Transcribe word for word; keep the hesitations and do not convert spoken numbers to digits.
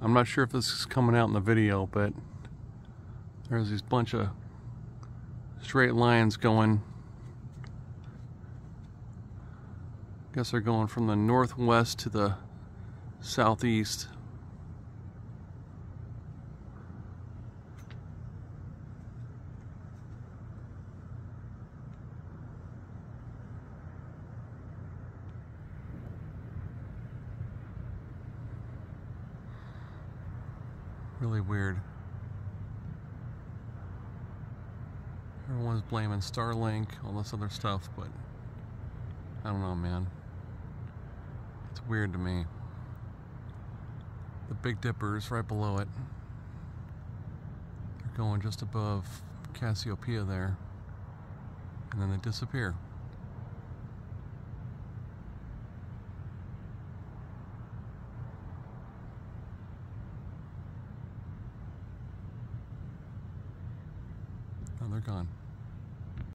I'm not sure if this is coming out in the video, but there's these bunch of straight lines going. I guess they're going from the northwest to the southeast. Really weird. Everyone's blaming Starlink, all this other stuff, but I don't know, man. It's weird to me. The Big Dipper is right below it. They're going just above Cassiopeia there, and then they disappear. Oh, they're gone.